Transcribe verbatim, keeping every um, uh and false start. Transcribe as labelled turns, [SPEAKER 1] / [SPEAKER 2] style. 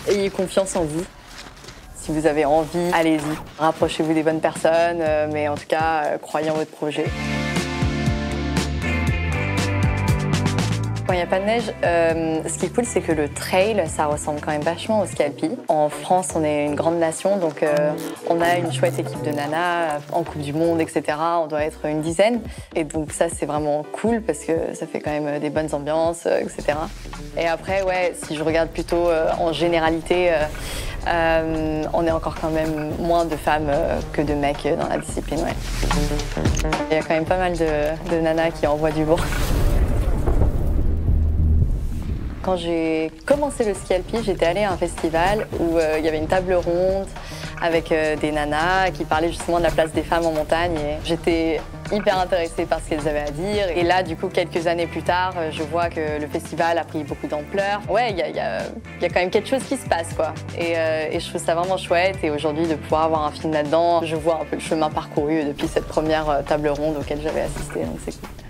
[SPEAKER 1] Ayez confiance en vous. Si vous avez envie, allez-y. Rapprochez-vous des bonnes personnes, euh, mais en tout cas, euh, croyez en votre projet. Quand il n'y a pas de neige, euh, ce qui est cool, c'est que le trail, ça ressemble quand même vachement au ski alpi. En France, on est une grande nation, donc euh, on a une chouette équipe de nanas en Coupe du Monde, et cetera. On doit être une dizaine. Et donc ça, c'est vraiment cool parce que ça fait quand même des bonnes ambiances, et cetera. Et après, ouais, si je regarde plutôt euh, en généralité, euh, euh, on est encore quand même moins de femmes euh, que de mecs dans la discipline, ouais. Il y a quand même pas mal de, de nanas qui envoient du lourd. Quand j'ai commencé le ski alpi, j'étais allée à un festival où euh, il y avait une table ronde avec euh, des nanas qui parlaient justement de la place des femmes en montagne. Et j'étais hyper intéressée par ce qu'elles avaient à dire. Et là, du coup, quelques années plus tard, je vois que le festival a pris beaucoup d'ampleur. Ouais, il y a, y a, y a quand même quelque chose qui se passe, quoi. Et, euh, et je trouve ça vraiment chouette. Et aujourd'hui, de pouvoir avoir un film là-dedans, je vois un peu le chemin parcouru depuis cette première table ronde auquel j'avais assisté, donc c'est cool.